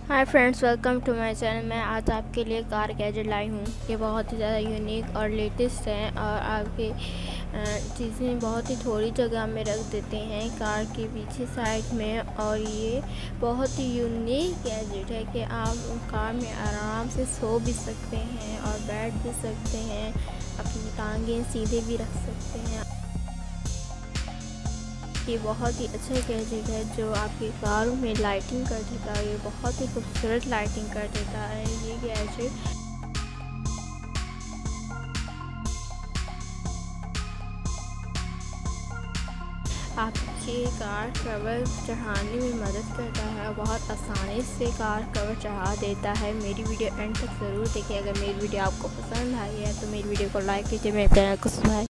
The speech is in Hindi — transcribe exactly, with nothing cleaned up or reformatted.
Hi friends, welcome to my channel. मैं आज आपके लिए कार गैजेट लाई हूँ। ये बहुत ही ज़्यादा यूनिक और लेटेस्ट हैं और आपके चीज़ें बहुत ही थोड़ी जगह में रख देते हैं कार के पीछे साइड में। और ये बहुत ही यूनिक गैजेट है कि आप कार में आराम से सो भी सकते हैं और बैठ भी सकते हैं, अपनी टांगें सीधे भी रख सकते हैं। ये बहुत ही अच्छा गैजेट है जो आपकी कार में लाइटिंग कर देता है। ये बहुत ही खूबसूरत लाइटिंग कर देता है ये गैजेट। आपकी कार कवर चढ़ाने में मदद करता है और बहुत आसानी से कार कवर चढ़ा देता है। मेरी वीडियो एंड तक ज़रूर देखिए। अगर मेरी वीडियो आपको पसंद आई है तो मेरी वीडियो को लाइक कीजिए, मेरे चैनल को सब्सक्राइब